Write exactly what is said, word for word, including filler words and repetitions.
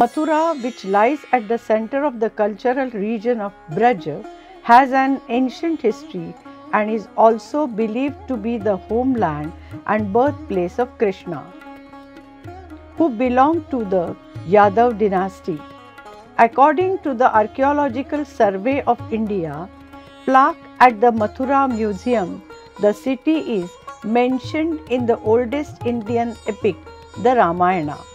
Mathura, which lies at the center of the cultural region of Braj, has an ancient history and is also believed to be the homeland and birthplace of Krishna, who belonged to the Yadav dynasty. According to the Archaeological Survey of India, plaque at the Mathura Museum, the city is mentioned in the oldest Indian epic, the Ramayana.